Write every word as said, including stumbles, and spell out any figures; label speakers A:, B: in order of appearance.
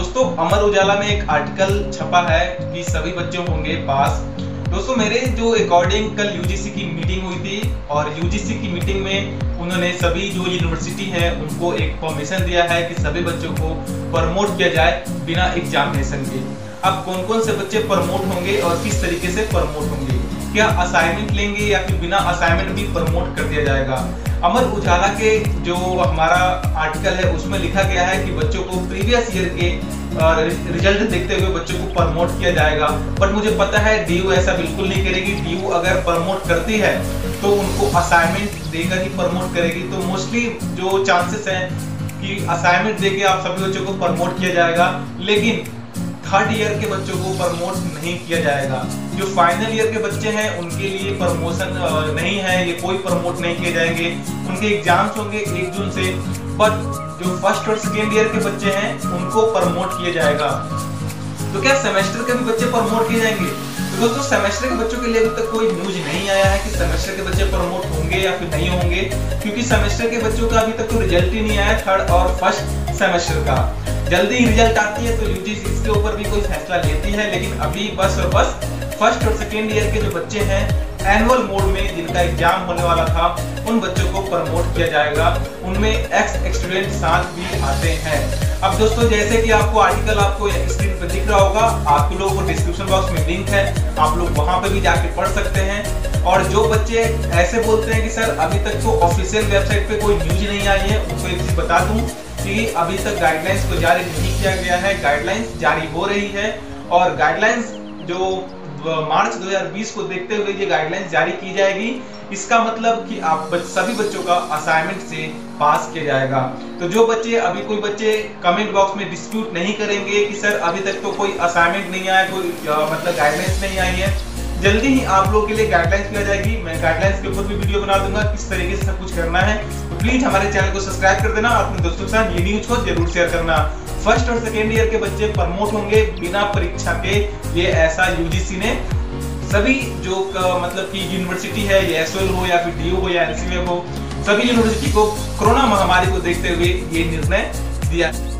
A: दोस्तों अमर उजाला में एक आर्टिकल छपा है कि सभी बच्चे होंगे पास। दोस्तों मेरे जो अकॉर्डिंग कल यूजीसी की मीटिंग हुई थी और यूजीसी की मीटिंग में उन्होंने सभी जो यूनिवर्सिटी है उनको एक परमिशन दिया है कि सभी बच्चों को प्रमोट किया जाए बिना एग्जामिनेशन के। अब कौन कौन से बच्चे प्रमोट होंगे और किस तरीके से प्रमोट होंगे, क्या असाइनमेंट लेंगे या फिर बिना असाइनमेंट भी प्रमोट कर दिया जाएगा। अमर उजाला के जो हमारा आर्टिकल है उसमें लिखा गया है कि बच्चों को प्रीवियस ईयर के रिजल्ट देखते हुए बच्चों को प्रमोट किया जाएगा। बट मुझे पता है डीयू ऐसा बिल्कुल नहीं करेगी। डीयू अगर प्रमोट करती है तो उनको असाइनमेंट देकर ही प्रमोट करेगी। तो मोस्टली जो चांसेस हैं कि असाइनमेंट देके आप सभी बच्चों को प्रमोट किया जाएगा, लेकिन थर्ड ईयर के बच्चों को प्रमोट नहीं किया जाएगा। जो फाइनल ईयर के बच्चे हैं उनके लिए प्रमोशन नहीं है, ये कोई प्रमोट नहीं किए जाएंगे। उनके एग्जाम्स होंगे एक जून से, बट जो फर्स्ट और सेकेंड ईयर के बच्चे हैं उनको प्रमोट किया जाएगा। तो क्या सेमेस्टर के भी बच्चे प्रमोट किए जाएंगे? तो दोस्तों सेमेस्टर के बच्चों के लिए अभी तक कोई न्यूज नहीं आया है कि सेमेस्टर के बच्चे प्रमोट होंगे या फिर नहीं होंगे, क्योंकि सेमेस्टर के बच्चों का अभी तक तो रिजल्ट ही नहीं आया थर्ड और फर्स्ट सेमेस्टर का। जल्दी ही रिजल्ट आती है तो यूजीसी इसके ऊपर भी कोई फैसला लेती है, लेकिन अभी बस और बस फर्स्ट और सेकेंड ईयर के जो बच्चे हैं एनुअल मोड में जिनका एग्जाम होने वाला था उन बच्चों को प्रमोट किया जाएगा। उनमें एक्स स्टूडेंट साथ भी आते हैं। अब दोस्तों जैसे कि आपको आर्टिकल आपको स्क्रीन पर दिख रहा होगा, आप लोगों को डिस्क्रिप्शन बॉक्स में लिंक है, आप लोग वहां पे भी जाके पढ़ सकते हैं। और जो बच्चे ऐसे बोलते हैं कि सर अभी तक तो ऑफिशियल वेबसाइट पे कोई न्यूज नहीं आई है, उनको एक चीज बता दूं कि अभी तक गाइडलाइंस को जारी नहीं किया गया है। गाइडलाइंस जारी हो रही है और गाइडलाइंस जो मार्च दो हज़ार बीस को देखते हुए ये गाइडलाइंस जारी की जाएगी। इसका मतलब कि आप बच, सभी बच्चों का असाइनमेंट से पास किया जाएगा। तो जो बच्चे अभी कोई बच्चे कमेंट बॉक्स में डिस्प्यूट नहीं करेंगे कि सर अभी तक तो कोई असाइनमेंट नहीं आया, कोई मतलब गाइडलाइंस नहीं आई है, जल्दी ही आप लोगों के लिए गाइडलाइंस किया जाएगी। मैं गाइडलाइंस के ऊपर भी वीडियो बना दूंगा किस तरीके से सब कुछ करना है। तो प्लीज हमारे चैनल को सब्सक्राइब कर देना और अपने दोस्तों के साथ ये न्यूज को जरूर शेयर करना। फर्स्ट और सेकेंड ईयर के बच्चे प्रमोट होंगे बिना परीक्षा के, ये ऐसा यूजीसी ने सभी जो मतलब कि यूनिवर्सिटी है, ये एसओएल हो या फिर डीयू हो या एलसीए हो, सभी यूनिवर्सिटी को कोरोना महामारी को देखते हुए ये निर्णय दिया।